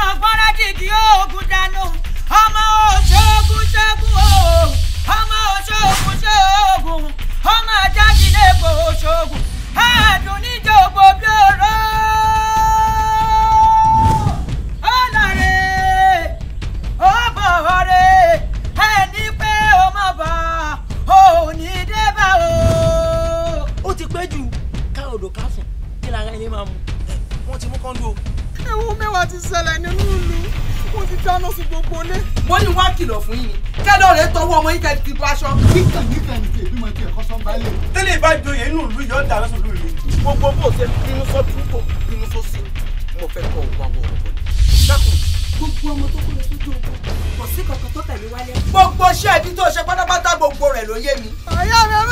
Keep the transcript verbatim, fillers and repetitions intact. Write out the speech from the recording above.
gbọ́dọ̀ kìkì oògùn dànù ọmọ òṣogùn ṣẹ́gun o ọmọ òṣogùn ṣẹ́gun ọmọ ajájìlẹ̀ kò ṣogùn ẹ̀ẹ́dùn níjòkó bí oró ọ̀làrẹ̀ ọ̀bọ̀ọ̀rẹ̀ ẹni pé ọmọ bá òní débà o. ó ti pẹ́ jù ká odò ká fún kí lára ẹni máa mú wọ́n ti mú kọ́ńdú o. ewu mẹ́wàá ti ṣẹlẹ̀ nínú ìlú wọ́n ti dáná sí gbogbo ilé. mo ní wá kìlọ̀ fún yín ni kẹ́lọ́ rẹ̀ tọwọ́ ọmọ yín kẹ́lẹ́ ti bọ́ aṣọ. kíkà níkà ní ti èbí mọ ti ẹ̀kọ́ sọ́n balẹ̀. tẹ́lẹ̀ ìbá joyè inú ìlú yóò dà lọ́sùn lórí mi. gbogbo bó ṣe bínú sọ́tún kò bínú sósì mo fẹ́ kọ́ òun wá bọ̀ ọ̀pọ̀ dákun. gbogbo ọmọ tó kú lọ sójú ogun kò sí kankan tó tẹ̀lé wálé. gbogbo iṣẹ́ ibi tó ṣe pátápátá gbogbo rẹ̀ ló yé mi. àyà mi